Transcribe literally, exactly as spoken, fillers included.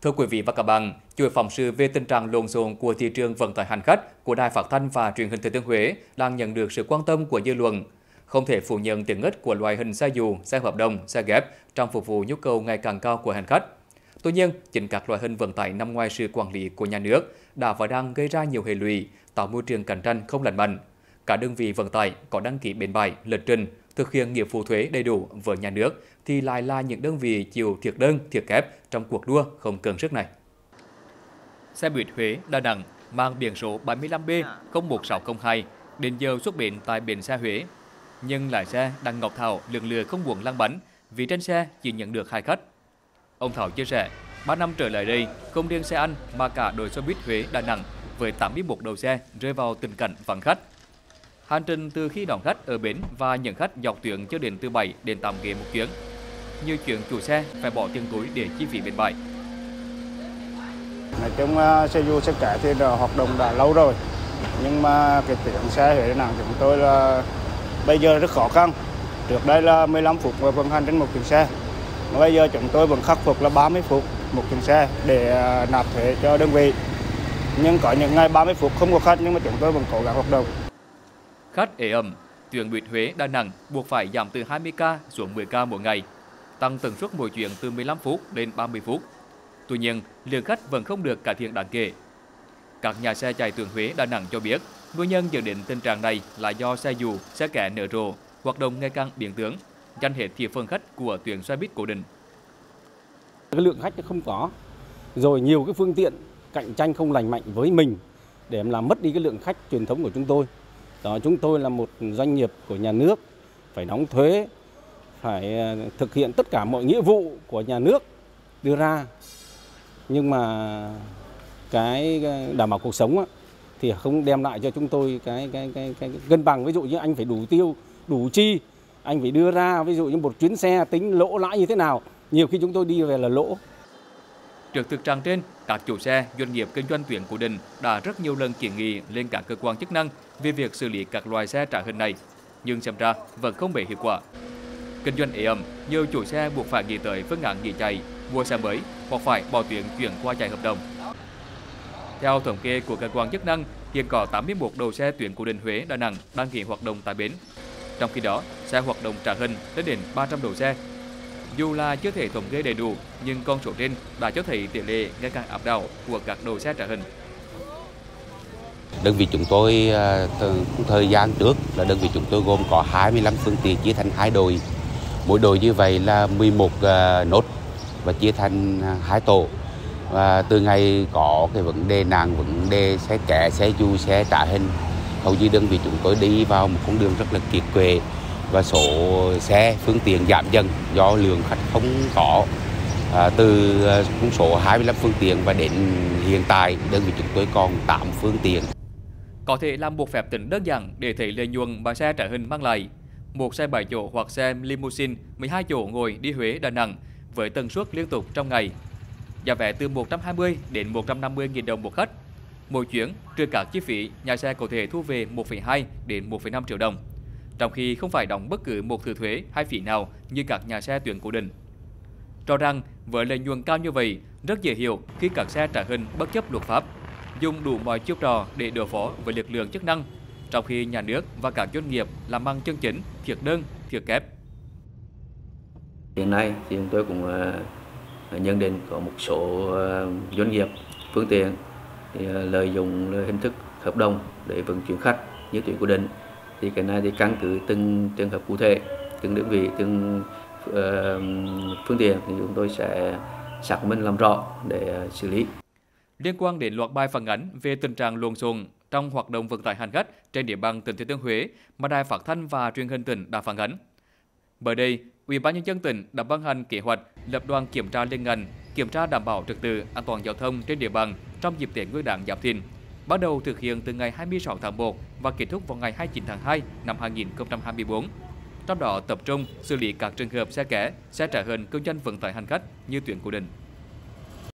Thưa quý vị và các bạn, chuỗi phóng sự về tình trạng lộn xộn của thị trường vận tải hành khách của Đài Phát thanh và Truyền hình Thừa Thiên Huế đang nhận được sự quan tâm của dư luận. Không thể phủ nhận tiện ích của loại hình xe dù, xe hợp đồng, xe ghép trong phục vụ nhu cầu ngày càng cao của hành khách. Tuy nhiên, chính các loại hình vận tải nằm ngoài sự quản lý của nhà nước đã và đang gây ra nhiều hệ lụy, tạo môi trường cạnh tranh không lành mạnh. Cả đơn vị vận tải có đăng ký bến bãi, lịch trình, thực hiện nghĩa vụ thuế đầy đủ với nhà nước thì lại là những đơn vị chịu thiệt đơn, thiệt kép trong cuộc đua không cân sức này. Xe buýt Huế Đà Nẵng mang biển số bảy mươi lăm B không một sáu không hai đến giờ xuất bến tại bến xe Huế, nhưng lái xe Đặng Ngọc Thảo lưỡng lự không muốn lăn bánh vì trên xe chỉ nhận được hai khách. Ông Thảo chia sẻ, ba năm trở lại đây, không riêng xe anh mà cả đội xe buýt Huế Đà Nẵng với tám mươi mốt đầu xe rơi vào tình cảnh vắng khách. Hành trình từ khi đón khách ở bến và nhận khách dọc tuyến cho đến từ bảy đến tám ghế một chuyến. Nhiều chuyện chủ xe phải bỏ tiền túi để chi phí bến bãi. Nói chung xe dù xe kẻ thì hoạt động đã lâu rồi, nhưng mà cái tuyến xe Huế Đà Nẵng chúng tôi là bây giờ rất khó khăn. Trước đây là mười lăm phút vận hành trên một chuyến xe, mà bây giờ chúng tôi vẫn khắc phục là ba mươi phút một chuyến xe để nạp thuế cho đơn vị. Nhưng có những ngày ba mươi phút không có khách nhưng mà chúng tôi vẫn cố gắng hoạt động. Khách ế ẩm, tuyến buýt Huế Đà Nẵng buộc phải giảm từ hai mươi ca xuống mười ca mỗi ngày, tăng tần suất mỗi chuyến từ mười lăm phút lên ba mươi phút. Tuy nhiên, lượng khách vẫn không được cải thiện đáng kể. Các nhà xe chạy tuyến Huế Đà Nẵng cho biết, nguyên nhân dẫn đến tình trạng này là do xe dù, xe kẻ nở rộ, hoạt động ngày càng biến tướng, giành hết thị phần khách của tuyến xe buýt cố định. Cái lượng khách không có, rồi nhiều cái phương tiện cạnh tranh không lành mạnh với mình để làm mất đi cái lượng khách truyền thống của chúng tôi. Đó, chúng tôi là một doanh nghiệp của nhà nước, phải đóng thuế, phải thực hiện tất cả mọi nghĩa vụ của nhà nước đưa ra. Nhưng mà cái đảm bảo cuộc sống á, thì không đem lại cho chúng tôi cái, cái, cái, cái cân bằng. Ví dụ như anh phải đủ tiêu, đủ chi, anh phải đưa ra ví dụ như một chuyến xe tính lỗ lãi như thế nào. Nhiều khi chúng tôi đi về là lỗ. Trước thực trạng trên, các chủ xe, doanh nghiệp kinh doanh tuyến cố định đã rất nhiều lần kiến nghị lên các cơ quan chức năng về việc xử lý các loại xe trả hình này, nhưng xem ra vẫn không bề hiệu quả. Kinh doanh ế ẩm, nhiều chủ xe buộc phải nghĩ tới phương án nghỉ chạy, mua xe mới hoặc phải bỏ tuyến chuyển qua chạy hợp đồng. Theo thống kê của cơ quan chức năng, hiện có tám mươi mốt đầu xe tuyến cố định Huế Đà Nẵng đăng ký hoạt động tại bến. Trong khi đó, xe hoạt động trả hình lên đến ba trăm đầu xe. Dù là chưa thể thống kê đầy đủ, nhưng con số trên đã cho thấy tỷ lệ ngày càng áp đảo của các đầu xe trả hình. Đơn vị chúng tôi từ thời gian trước là đơn vị chúng tôi gồm có hai mươi lăm phương tiện chia thành hai đội. Mỗi đội như vậy là mười một nốt và chia thành hai tổ. Và từ ngày có cái vấn đề nạn vấn đề xe kẻ, xe dù, xe trả hình, hầu như đơn vị chúng tôi đi vào một con đường rất là kiệt quệ và số xe phương tiện giảm dần do lượng khách không có. À, từ con số hai mươi lăm phương tiện và đến hiện tại đơn vị chúng tôi còn tám phương tiện. Có thể làm một phép tính đơn giản để thấy lợi nhuận mà xe trả hình mang lại. Một xe bảy chỗ hoặc xe limousine mười hai chỗ ngồi đi Huế Đà Nẵng với tần suất liên tục trong ngày. Giá vé từ một trăm hai mươi đến một trăm năm mươi nghìn đồng một khách. Mỗi chuyến trừ các chi phí, nhà xe có thể thu về một phẩy hai đến một phẩy năm triệu đồng, trong khi không phải đóng bất cứ một thứ thuế hay phí nào như các nhà xe tuyến cố định. Cho rằng với lợi nhuận cao như vậy, rất dễ hiểu khi các xe trả hình bất chấp luật pháp, dùng đủ mọi chiêu trò để đối phó với lực lượng chức năng, trong khi nhà nước và các doanh nghiệp làm ăn chân chính, thiệt đơn, thiệt kép. Hiện nay thì chúng tôi cũng nhận định có một số doanh nghiệp, phương tiện thì lợi dụng hình thức hợp đồng để vận chuyển khách như tuyến cố định. Thì cái này thì căn cứ từng trường hợp cụ thể, từng đơn vị, từng uh, phương tiện thì chúng tôi sẽ xác minh làm rõ để xử lý. Liên quan đến loạt bài phản ánh về tình trạng lộn xộn trong hoạt động vận tải hành khách trên địa bàn tỉnh Thừa Thiên Huế mà Đài Phát thanh và Truyền hình tỉnh đã phản ánh. Mới đây, Ủy ban nhân dân tỉnh đã ban hành kế hoạch lập đoàn kiểm tra liên ngành, kiểm tra đảm bảo trật tự an toàn giao thông trên địa bàn trong dịp Tết Nguyên đán Giáp Thìn, bắt đầu thực hiện từ ngày hai mươi sáu tháng một và kết thúc vào ngày hai mươi chín tháng hai năm hai nghìn không trăm hai mươi tư. Trong đó tập trung xử lý các trường hợp xe kẻ, xe trả hình kinh doanh vận tải hành khách như tuyến cố định.